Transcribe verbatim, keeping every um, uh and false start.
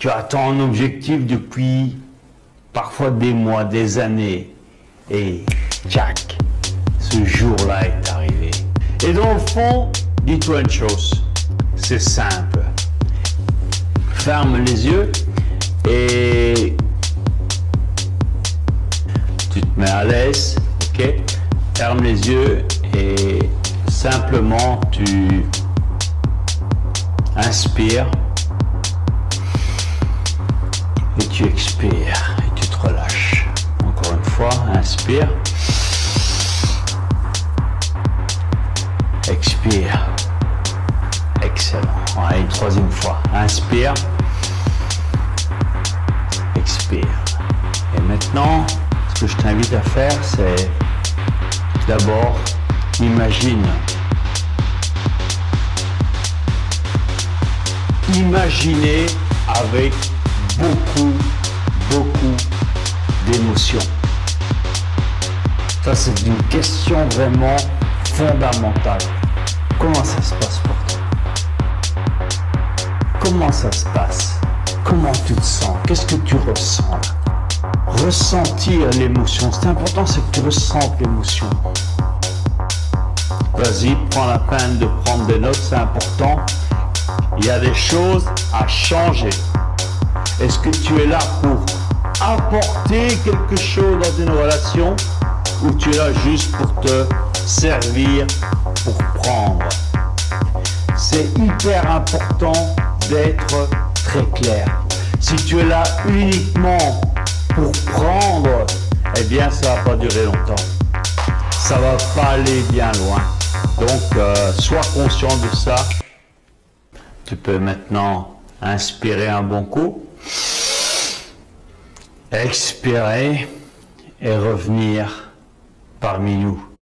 Tu attends un objectif depuis parfois des mois, des années. Et tchac, ce jour-là est arrivé. Et dans le fond, dis-toi une chose, c'est simple. Ferme les yeux et tu te mets à l'aise, ok? Ferme les yeux et simplement tu inspires et tu expires et tu te relâches. Encore une fois, inspire, expire. Excellent. Allez, une troisième fois. Inspire, expire. Et maintenant, ce que je t'invite à faire, c'est d'abord, imagine. Imaginez avec beaucoup, beaucoup d'émotion. Ça, c'est une question vraiment fondamentale. Comment ça se passe pour toi? Comment ça se passe? Comment tu te sens? Qu'est-ce que tu ressens là? Ressentir l'émotion, c'est important, c'est que tu ressentes l'émotion. Vas-y, prends la peine de prendre des notes, c'est important. Il y a des choses à changer. Est-ce que tu es là pour apporter quelque chose dans une relation ou tu es là juste pour te servir, pour prendre? C'est hyper important d'être très clair. Si tu es là uniquement pour prendre, eh bien ça va pas durer longtemps. Ça va pas aller bien loin. Donc euh, sois conscient de ça. Tu peux maintenant inspirer un bon coup, expirer et revenir parmi nous.